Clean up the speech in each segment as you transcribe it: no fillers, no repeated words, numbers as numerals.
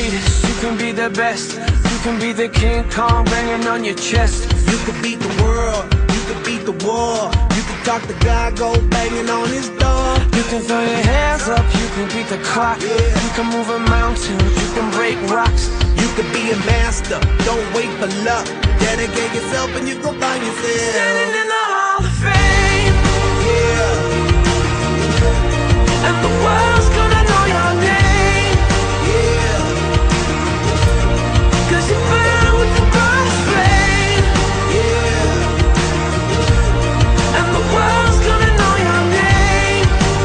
greatest, you can be the best. You can be the King Kong banging on your chest. You could beat the world, you could beat the war. You could talk to God, go banging on his door. You can throw your hands up, you can beat the clock. You can move a mountain, you can break rocks. You could be a master, don't wait for luck. Dedicate yourself and you gon' find yourself Standing in the Hall of Fame. Yeah. And the world's gonna know your name. Yeah. 'Cause you burn with the bright flame. Yeah. And the world's gonna know your name.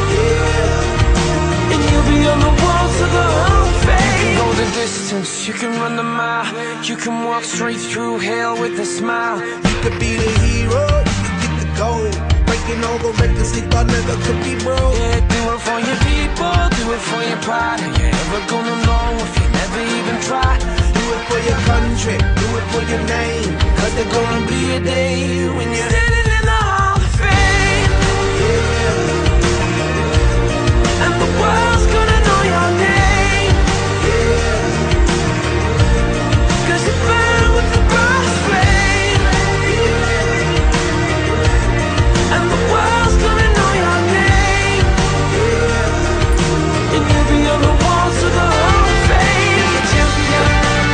Yeah. And you'll be on the walls of the Hall of Fame. You can go the distance, you can run the mile. You can walk straight through hell with a smile. You could be the hero, you could get the gold. Breaking all the records they thought never could be broke. Yeah, do it for your people, do it for your pride. Are you ever gonna know if you never even try? Do it for your country, do it for your name. 'Cause there's gonna be a day when you're standing in the Hall of Fame. Yeah. And the world's gonna know your name. Yeah. 'Cause you burn with the bright flame. Yeah. And the world's gonna know your name. Yeah. And you'll be on the walls of the Hall of Fame. Be a champion.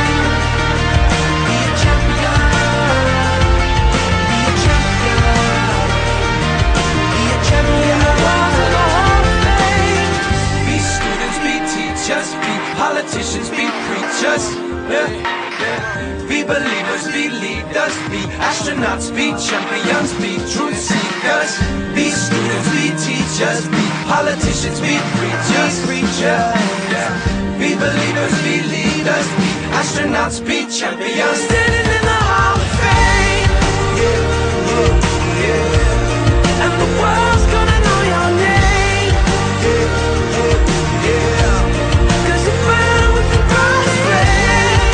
Be a champion. Be a champion. Be a champion. Walls of the Hall of Fame. Be students, be teachers, be politicians, be preachers. Yeah. Be believers, be leaders, be astronauts, be champions, be truth seekers. Be students, be teachers, be politicians, be preachers. Yeah. Be believers, be leaders, be astronauts, be champions. Standing in the Hall of Fame. And the world's gonna know your name. 'Cause you burn with the bright flame.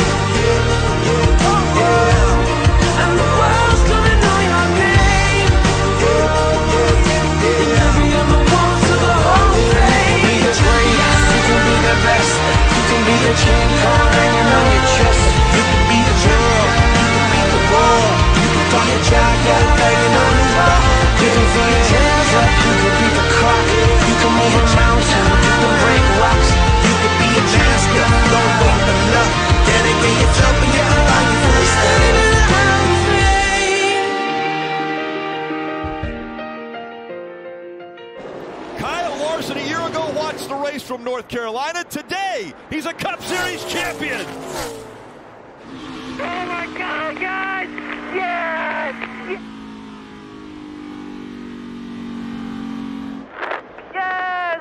And the world's gonna know your name. And you'll be on the walls of the Hall of Fame. Be the greatest, you can be the best. You can be the King Kong banging on your chest. You can be the world, you can beat the war. You can talk to God, go banging on his door. You can throw your hands up, you can beat the clock. You can move a mountain, you can break rocks. You could be a master, don't wait for luck. Dedicate yourself and you can find yourself Standing in the Hall of Fame. Kyle Larson a year ago watched the race from North Carolina. Today, he's a Cup Series champion. Oh my God, guys! Yes! Yes!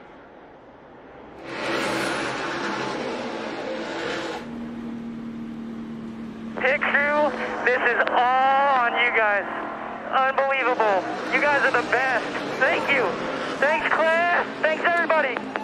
Pit crew, this is all on you guys. Unbelievable. You guys are the best. Thank you. Thanks, Claire. Thanks, everybody.